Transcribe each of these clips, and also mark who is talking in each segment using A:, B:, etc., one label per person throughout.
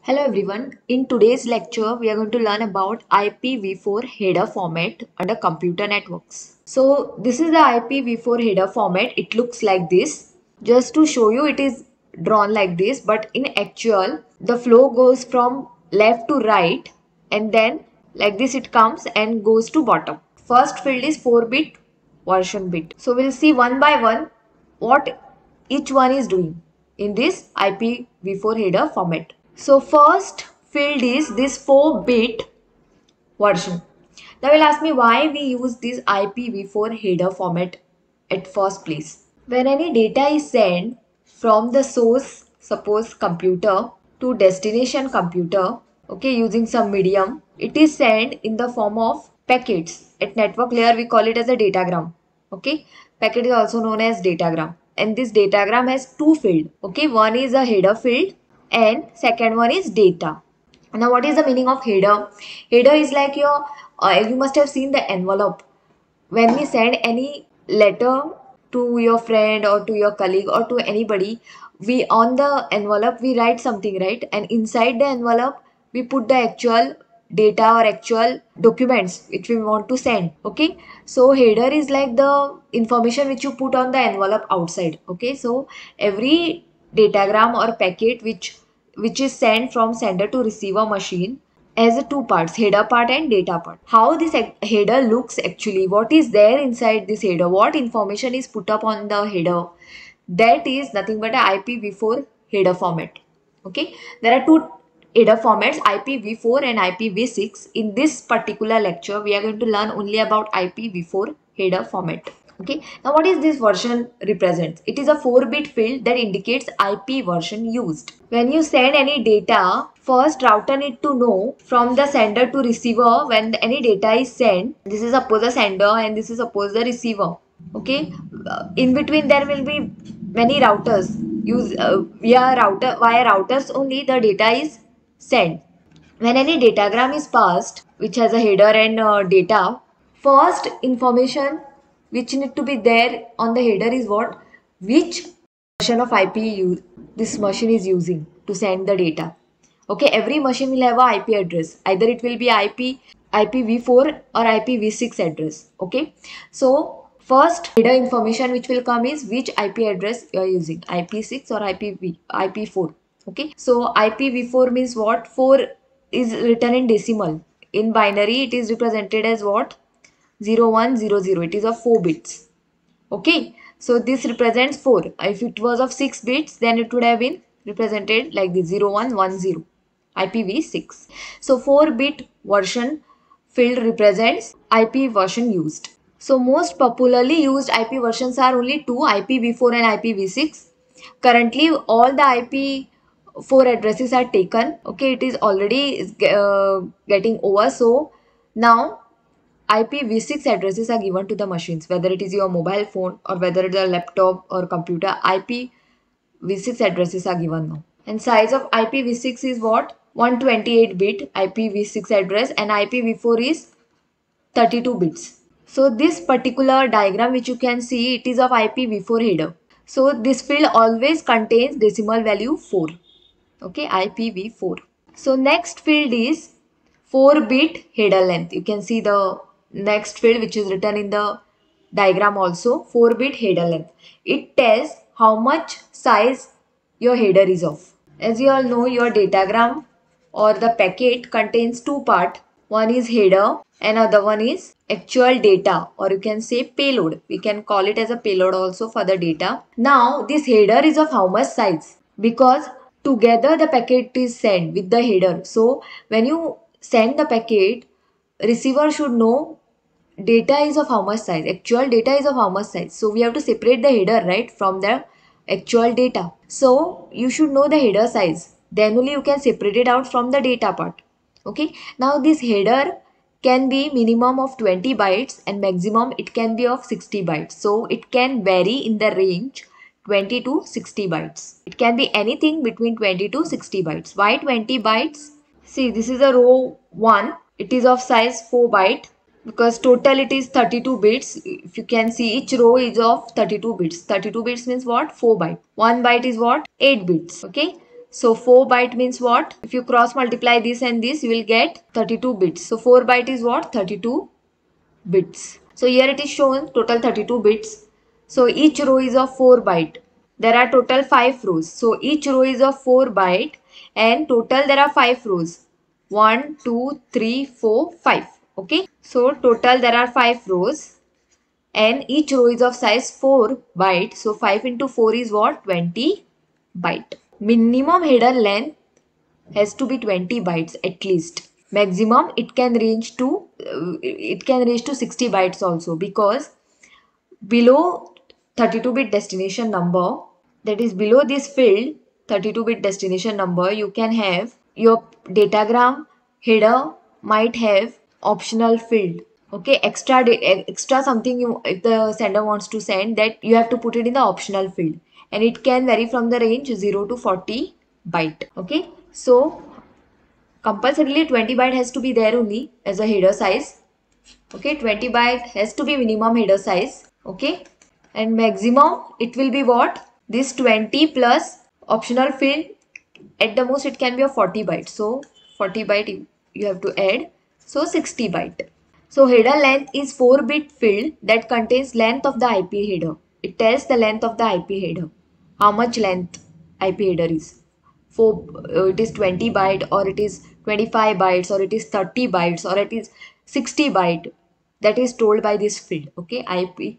A: Hello everyone. In today's lecture, we are going to learn about IPv4 header format under computer networks. So this is the IPv4 header format. It looks like this. Just to show you, it is drawn like this, but in actual, the flow goes from left to right and then like this it comes and goes to bottom. First field is 4-bit version bit. So we'll see one by one what each one is doing in this IPv4 header format. So first field is this 4-bit version. Now you'll ask me why we use this IPv4 header format at first place. When any data is sent from the source, suppose computer, to destination computer, okay, using some medium, it is sent in the form of packets. At network layer we call it as a datagram. Okay, packet is also known as datagram, and this datagram has two fields. Okay, one is a header field and second one is data. Now what is the meaning of header? Header is like your you must have seen the envelope. When we send any letter to your friend or to your colleague or to anybody, we on the envelope we write something, right? And inside the envelope we put the actual data or actual documents which we want to send. Okay, so header is like the information which you put on the envelope outside. Okay, so every datagram or packet which is sent from sender to receiver machine as a two parts, header part and data part. How this header looks actually, what is there inside this header, what information is put up on the header, that is nothing but a IPv4 header format. Okay, there are two header formats, IPv4 and IPv6. In this particular lecture we are going to learn only about IPv4 header format. Okay, now what is this version represents? It is a 4-bit field that indicates IP version used. When you send any data, first router need to know from the sender to receiver when any data is sent. This is suppose the sender and this is suppose the receiver. Okay, in between there will be many routers. Use via routers only the data is sent. When any datagram is passed, which has a header and data, first information which need to be there on the header is what? Which version of this machine is using to send the data. Okay, every machine will have a IP address. Either it will be IPv4 or IPv6 address. Okay, so first header information which will come is which IP address you are using, IP6 or IP4. Okay, so IPv4 means what? 4 is written in decimal. In binary it is represented as what? 0100. It is of 4 bits. Okay, so this represents 4. If it was of 6 bits, then it would have been represented like this, 0110, IPv6. So 4-bit version field represents IP version used. So most popularly used IP versions are only two, IPv4 and IPv6. Currently all the IP4 addresses are taken. Okay, it is already getting over. So now IPv6 addresses are given to the machines, whether it is your mobile phone or whether it is a laptop or computer. IPv6 addresses are given now. And size of IPv6 is what? 128-bit IPv6 address, and IPv4 is 32 bits. So this particular diagram which you can see, it is of IPv4 header. So this field always contains decimal value 4. Okay, IPv4. So next field is 4-bit header length. You can see the next field which is written in the diagram also, 4-bit header length. It tells how much size your header is of. As you all know, your datagram or the packet contains two parts. One is header and other one is actual data, or you can say payload. We can call it as a payload also for the data. Now this header is of how much size? Because together the packet is sent with the header. So when you send the packet, receiver should know data is of how much size, actual data is of how much size. So we have to separate the header, right, from the actual data. So you should know the header size, then only you can separate it out from the data part. Okay, now this header can be minimum of 20 bytes and maximum it can be of 60 bytes. So it can vary in the range 20 to 60 bytes. It can be anything between 20 to 60 bytes. Why 20 bytes? See, this is a row 1. It is of size 4 byte because total it is 32 bits. If you can see, each row is of 32 bits. 32 bits means what? 4 byte. 1 byte is what? 8 bits. Okay. So 4 byte means what? If you cross multiply this and this, you will get 32 bits. So 4 byte is what? 32 bits. So here it is shown total 32 bits. So each row is of 4 byte. There are total 5 rows. So each row is of 4 byte and total there are 5 rows. 1, 2, 3, 4, 5. Okay. So total there are 5 rows and each row is of size 4 byte. So 5 into 4 is what? 20 byte. Minimum header length has to be 20 bytes at least. Maximum it can range to 60 bytes also, because below 32-bit destination number, that is below this field 32-bit destination number, you can have your datagram header might have optional field. Okay, extra something, you if the sender wants to send, that you have to put it in the optional field, and it can vary from the range 0 to 40 byte. Okay, so compulsorily 20 byte has to be there only as a header size. Okay, 20 byte has to be minimum header size. Okay, and maximum it will be what? This 20 plus optional field, at the most it can be of 40 bytes. So 40 byte you have to add. So 60 byte. So header length is 4-bit field that contains length of the IP header. It tells the length of the IP header. How much length IP header is. It is 20 byte, or it is 25 bytes, or it is 30 bytes, or it is 60 byte. That is told by this field. Okay, IP,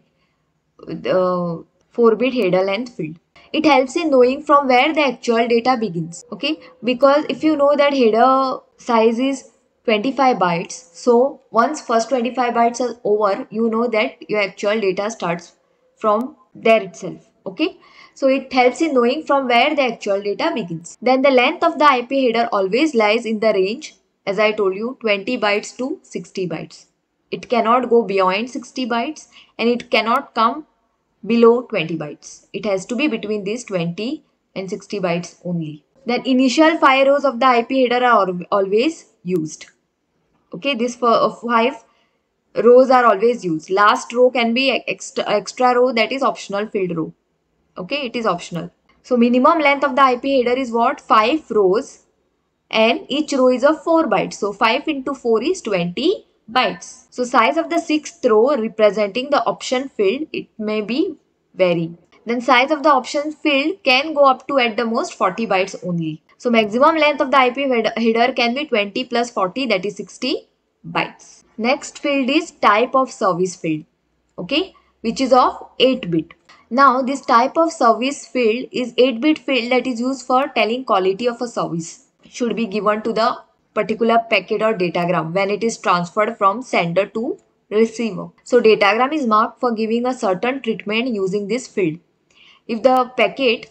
A: the 4-bit header length field. It helps in knowing from where the actual data begins. Okay, because if you know that header size is 25 bytes, so once first 25 bytes are over, you know that your actual data starts from there itself. Okay, so it helps in knowing from where the actual data begins. Then the length of the IP header always lies in the range, as I told you, 20 bytes to 60 bytes. It cannot go beyond 60 bytes and it cannot come below 20 bytes. It has to be between these 20 and 60 bytes only. Then initial 5 rows of the IP header are always used. Okay, these 5 rows are always used. Last row can be extra row, that is optional field row. Okay, it is optional. So minimum length of the IP header is what? 5 rows and each row is of 4 bytes. So 5 into 4 is 20 bytes. So size of the 6th row representing the option field, it may be vary. Then size of the option field can go up to at the most 40 bytes only. So maximum length of the IP header can be 20 plus 40, that is 60 bytes. Next field is type of service field. Okay, which is of 8-bit. Now this type of service field is 8-bit field that is used for telling quality of a service should be given to the particular packet or datagram when it is transferred from sender to receiver. So datagram is marked for giving a certain treatment using this field. If the packet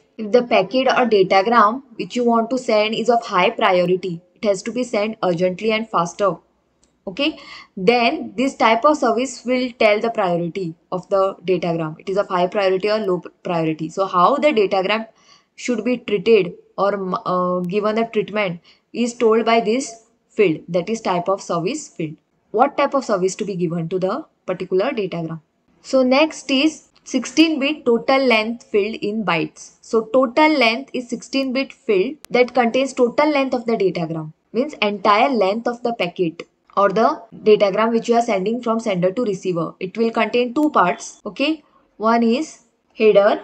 A: or datagram which you want to send is of high priority, it has to be sent urgently and faster. Okay, then this type of service will tell the priority of the datagram. It is of high priority or low priority. So how the datagram should be treated or given the treatment is told by this field, that is type of service field. What type of service to be given to the particular datagram. So next is 16-bit total length field in bytes. So total length is 16-bit field that contains total length of the datagram, means entire length of the packet or the datagram which you are sending from sender to receiver. It will contain 2 parts. Okay, one is header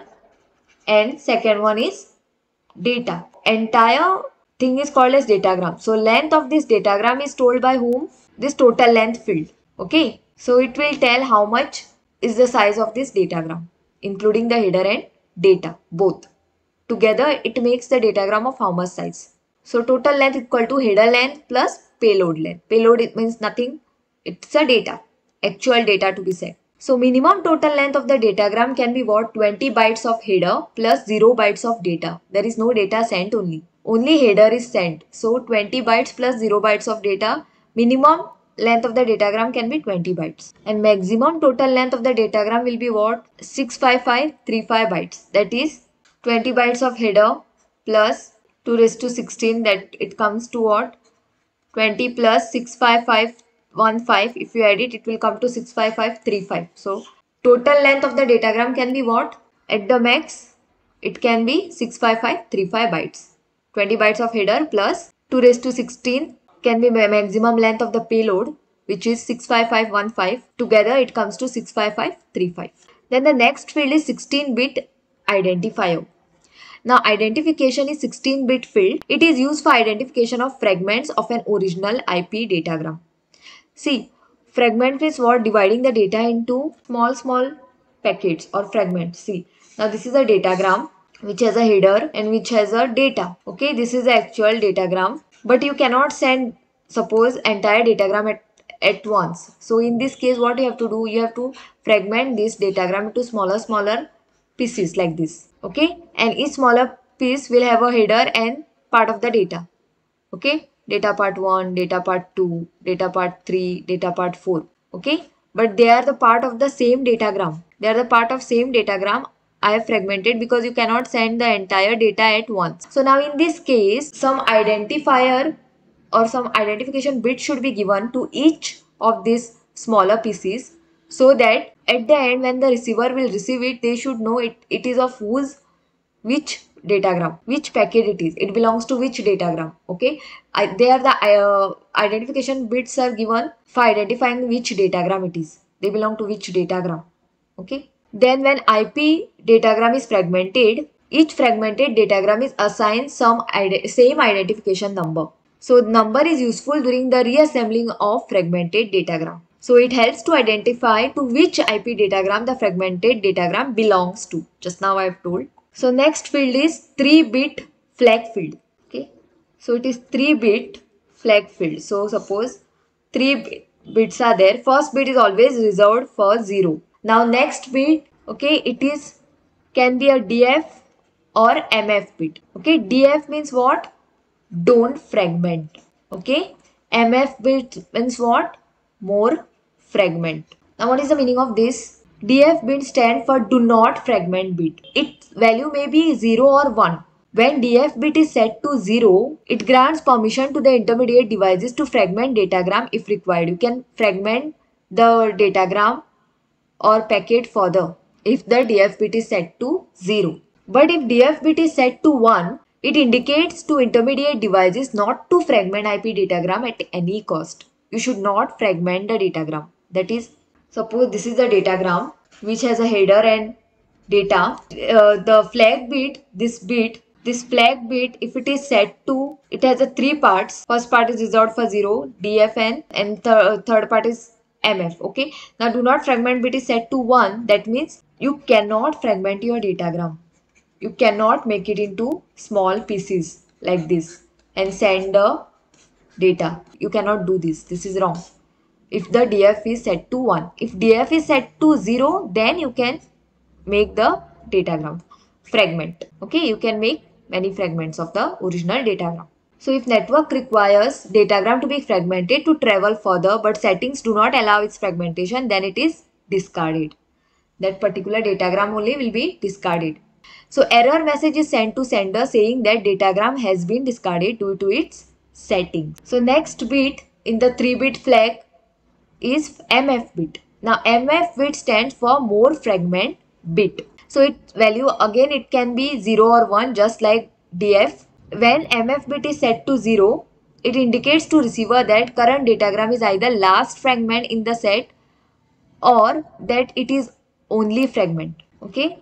A: and second one is data. Entire thing is called as datagram. So length of this datagram is told by whom? This total length field. Okay, so it will tell how much is the size of this datagram, including the header and data both. Together it makes the datagram of how much size. So total length equal to header length plus payload length. Payload, it means nothing. It's a data, actual data to be sent. So minimum total length of the datagram can be what? 20 bytes of header plus 0 bytes of data. There is no data sent only. Only header is sent. So 20 bytes plus 0 bytes of data. Minimum length of the datagram can be 20 bytes. And maximum total length of the datagram will be what? 65535 bytes. That is 20 bytes of header plus 2 raised to 16, that it comes to what? 20 plus 65515. If you add it, it will come to 65535. So total length of the datagram can be what? At the max, it can be 65535 bytes. 20 bytes of header plus 2 raised to 16 can be maximum length of the payload, which is 65515. Together it comes to 65535. Then the next field is 16-bit identifier. Now identification is 16-bit field. It is used for identification of fragments of an original IP datagram. See, fragment is what? Dividing the data into small packets or fragments. See, now this is a datagram which has a header and which has a data. Okay, this is the actual datagram, but you cannot send, suppose, entire datagram at once. So in this case, what you have to do, you have to fragment this datagram into smaller pieces like this. Okay, and each smaller piece will have a header and part of the data. Okay, data part 1, data part 2, data part 3, data part 4. Okay, but they are the part of the same datagram. They are the part of same datagram. I have fragmented because you cannot send the entire data at once. So now in this case, some identifier or some identification bit should be given to each of these smaller pieces, so that at the end when the receiver will receive it, they should know it is of which datagram, which packet it belongs to which datagram. Okay, they are the identification bits are given for identifying which datagram it is, they belong to which datagram. Okay, then when IP datagram is fragmented, each fragmented datagram is assigned some same identification number. So number is useful during the reassembling of fragmented datagram. So it helps to identify to which IP datagram the fragmented datagram belongs to. Just now I have told. So next field is 3-bit flag field. Okay, so it is 3-bit flag field. So suppose 3 bits are there. First bit is always reserved for 0. Now next bit, okay, it is can be a DF or MF bit. Okay, DF means what? Don't fragment. Okay, MF bit means what? More fragment. Now what is the meaning of this? DF bit stands for do not fragment bit. Its value may be 0 or 1. When DF bit is set to 0, it grants permission to the intermediate devices to fragment datagram if required. You can fragment the datagram or packet further if the DF bit is set to 0. But if DF bit is set to 1, it indicates to intermediate devices not to fragment IP datagram at any cost. You should not fragment the datagram. That is, suppose this is the datagram which has a header and data. The flag bit, this flag bit, if it is set to, it has a 3 parts. First part is reserved for 0, DFN, and third part is MF. Okay. Now do not fragment bit is set to 1. That means you cannot fragment your datagram. You cannot make it into small pieces like this and send the data. You cannot do this. This is wrong. If the DF is set to 1. If DF is set to 0, then you can make the datagram fragment. Okay, you can make many fragments of the original datagram. So if network requires datagram to be fragmented to travel further, but settings do not allow its fragmentation, then it is discarded. That particular datagram only will be discarded. So error message is sent to sender saying that datagram has been discarded due to its settings. So next bit in the 3-bit flag is MF bit. Now MF bit stands for more fragment bit. So its value again it can be 0 or 1 just like DF. When MF bit is set to 0, it indicates to receiver that current datagram is either last fragment in the set or that it is only fragment. Okay,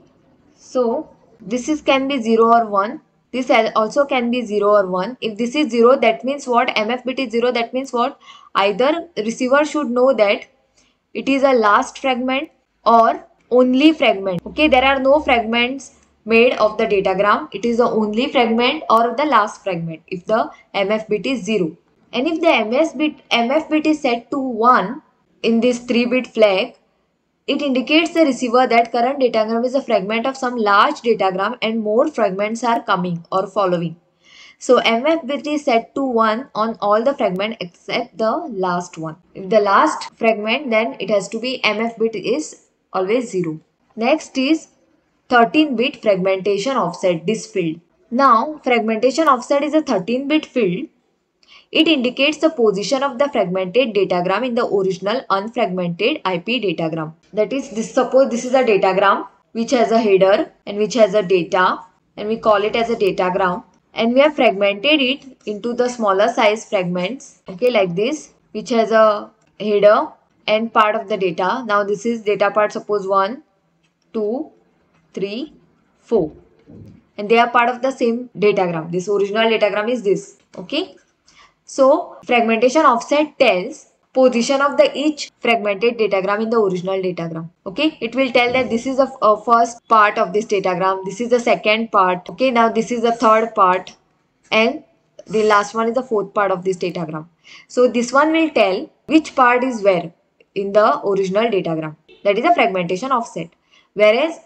A: so this is can be 0 or 1. This also can be 0 or 1. If this is 0, that means what? MF bit is 0, that means what? Either receiver should know that it is a last fragment or only fragment. Okay, there are no fragments made of the datagram. It is the only fragment or the last fragment if the MF bit is 0. And if the MF bit is set to 1 in this 3-bit flag, it indicates the receiver that current datagram is a fragment of some large datagram and more fragments are coming or following. So MF bit is set to 1 on all the fragments except the last one. If the last fragment, then it has to be MF bit is always 0. Next is 13-bit fragmentation offset, this field. Now fragmentation offset is a 13-bit field. It indicates the position of the fragmented datagram in the original unfragmented IP datagram. That is, suppose this is a datagram which has a header and which has a data, and we call it as a datagram. and we have fragmented it into the smaller size fragments, okay, like this, which has a header and part of the data. Now this is data part, suppose 1, 2, 3, 4, and they are part of the same datagram. This original datagram is this, okay. So fragmentation offset tells position of the each fragmented datagram in the original datagram. Okay, it will tell that this is the first part of this datagram, this is the second part, okay, now this is the third part, and the last one is the fourth part of this datagram. So this one will tell which part is where in the original datagram. That is a fragmentation offset. Whereas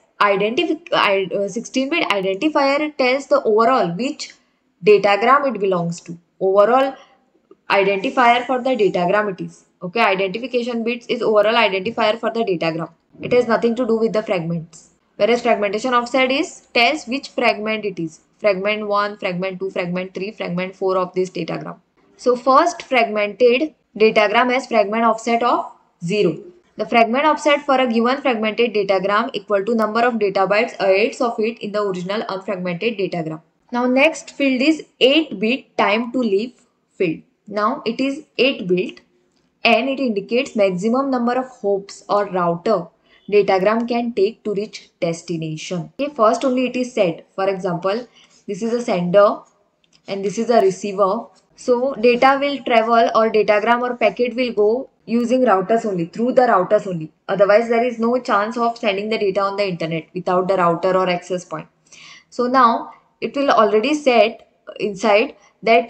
A: 16-bit identifier tells the overall which datagram it belongs to. Overall identifier for the datagram it is. Okay, identification bits is overall identifier for the datagram. It has nothing to do with the fragments. Whereas fragmentation offset is tells which fragment it is. Fragment 1, fragment 2, fragment 3, fragment 4 of this datagram. So first fragmented datagram has fragment offset of 0. The fragment offset for a given fragmented datagram equal to number of data bytes ahead of it in the original unfragmented datagram. Now next field is 8-bit time to live field. Now it is 8-bit and it indicates maximum number of hops or router datagram can take to reach destination. Okay, first only it is set. For example, this is a sender and this is a receiver. So data will travel or datagram or packet will go using routers only, through the routers only. Otherwise there is no chance of sending the data on the internet without the router or access point. So now it will already set inside that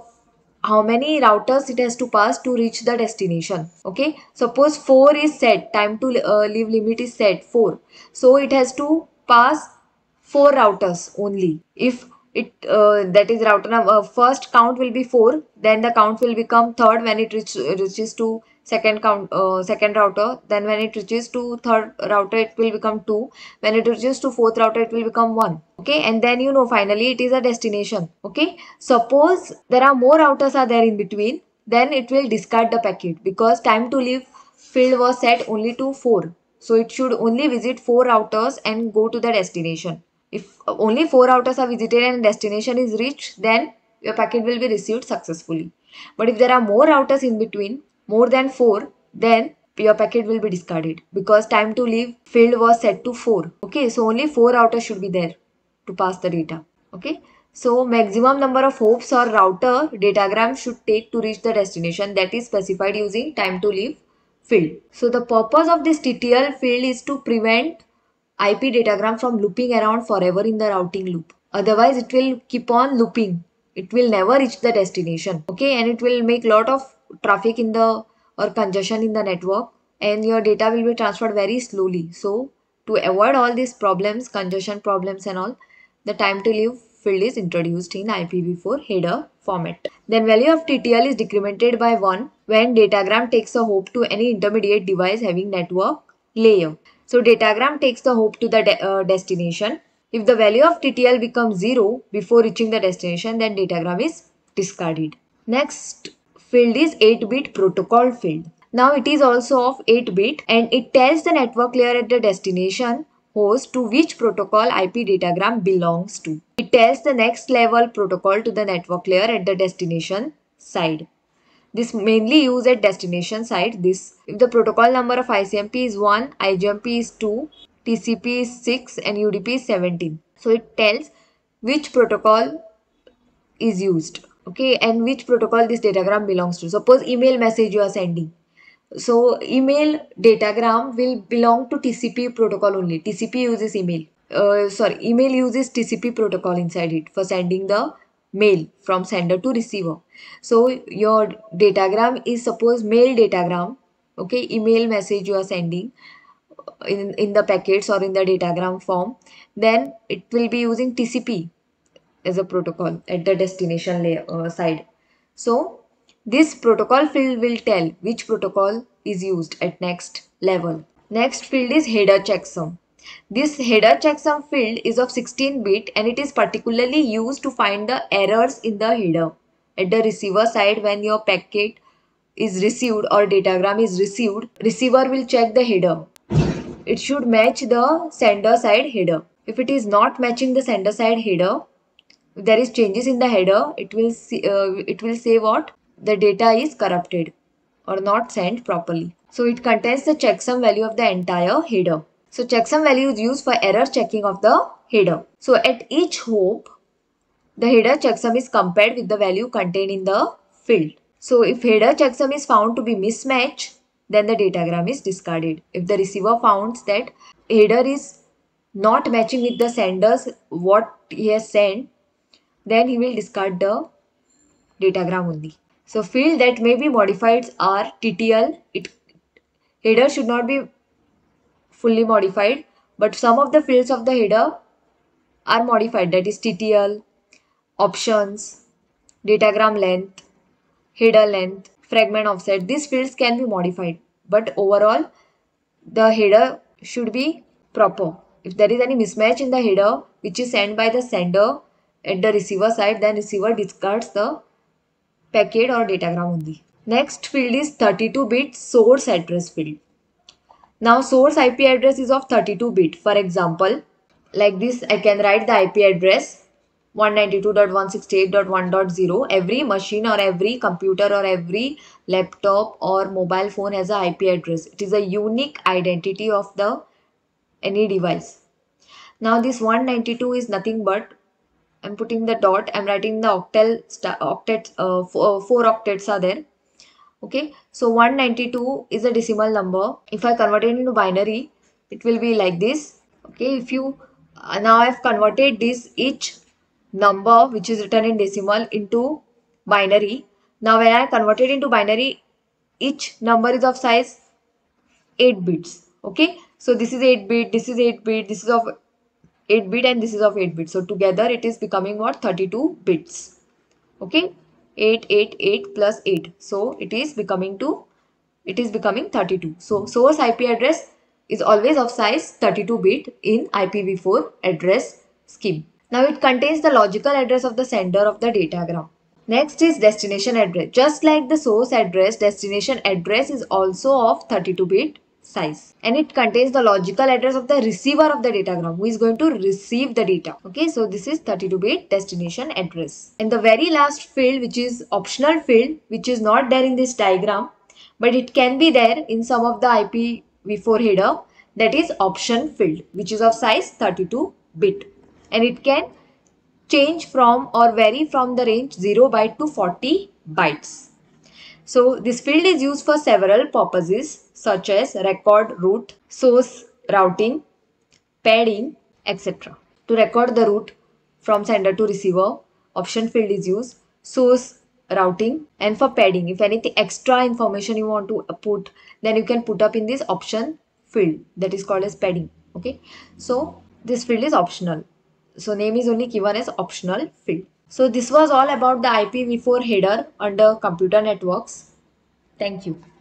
A: how many routers it has to pass to reach the destination. Okay, suppose 4 is set, time to live limit is set 4, so it has to pass 4 routers only. If it that is router first count will be 4, then the count will become third when it reaches to second count second router, then when it reaches to third router it will become 2, when it reaches to fourth router it will become 1. Okay, and then finally it is a destination. Okay, suppose there are more routers are there in between, then it will discard the packet because time to live field was set only to 4, so it should only visit 4 routers and go to the destination. If only 4 routers are visited and destination is reached, then your packet will be received successfully. But if there are more routers in between, more than 4, then your packet will be discarded because time to live field was set to 4. Okay, so only 4 routers should be there to pass the data. Okay, so maximum number of hops or router datagram should take to reach the destination, that is specified using time to live field. So the purpose of this TTL field is to prevent IP datagram from looping around forever in the routing loop. Otherwise it will keep on looping. It will never reach the destination. Okay, and it will make lot of traffic in the or congestion in the network, and your data will be transferred very slowly. So to avoid all these problems, congestion problems and all, the time to live field is introduced in IPv4 header format. Then value of TTL is decremented by 1 when datagram takes a hop to any intermediate device having network layer. So datagram takes the hop to the destination. If the value of TTL becomes 0 before reaching the destination, then datagram is discarded. Next field is 8-bit protocol field. Now it is also of 8-bit and it tells the network layer at the destination host to which protocol IP datagram belongs to. It tells the next level protocol to the network layer at the destination side. This mainly used at destination side. This if the protocol number of ICMP is 1, IGMP is 2, TCP is 6 and UDP is 17. So it tells which protocol is used, okay, and which protocol this datagram belongs to. Suppose email message you are sending, so email datagram will belong to TCP protocol only. TCP uses email. Email uses TCP protocol inside it for sending the mail from sender to receiver. So your datagram is suppose mail datagram. Okay, email message you are sending in the packets or in the datagram form. Then it will be using TCP as a protocol at the destination layer side. So this protocol field will tell which protocol is used at next level. Next field is header checksum. This header checksum field is of 16-bit and it is particularly used to find the errors in the header at the receiver side. When your packet is received or datagram is received, receiver will check the header. It should match the sender side header. If it is not matching the sender side header, if there is changes in the header, it will say what? The data is corrupted or not sent properly. So it contains the checksum value of the entire header. So checksum value is used for error checking of the header. So at each hop, the header checksum is compared with the value contained in the field. So if header checksum is found to be mismatched, then the datagram is discarded. If the receiver finds that header is not matching with the sender's what he has sent, then he will discard the datagram only. So field that may be modified are TTL. Header should not be fully modified, but some of the fields of the header are modified, that is TTL, options, datagram length, header length, fragment offset. These fields can be modified, but overall the header should be proper. If there is any mismatch in the header which is sent by the sender at the receiver side, then receiver discards the packet or datagram only. Next field is 32-bit source address field. Now source IP address is of 32-bit. For example, like this, I can write the IP address 192.168.1.0. Every machine or every computer or every laptop or mobile phone has a IP address. It is a unique identity of the any device. Now this 192 is nothing but, I'm putting the dot, I'm writing the octet, 4 octets are there. Okay, so 192 is a decimal number. If I convert it into binary, it will be like this. Okay, if you now I've converted this each number which is written in decimal into binary. Now when I convert it into binary, each number is of size 8 bits. Okay, so this is 8 bit, this is 8 bit, this is of 8 bit and this is of 8 bit. So together it is becoming what? 32 bits. Okay, 8 plus 8. So it is becoming 32. So source IP address is always of size 32 bit in IPv4 address scheme. Now it contains the logical address of the sender of the datagram. Next is destination address. Just like the source address, destination address is also of 32-bit size. And it contains the logical address of the receiver of the datagram who is going to receive the data. Okay, so this is 32-bit destination address. And the very last field, which is optional field, which is not there in this diagram, but it can be there in some of the IPv4 header, that is option field, which is of size 32-bit. And it can change from or vary from the range 0 byte to 40 bytes. So this field is used for several purposes such as record route, source routing, padding, etc. To record the route from sender to receiver, option field is used, source routing, and for padding, if anything extra information you want to put, then you can put up in this option field, that is called as padding. Okay, so this field is optional. So name is only given as optional field. So this was all about the IPv4 header under computer networks. Thank you.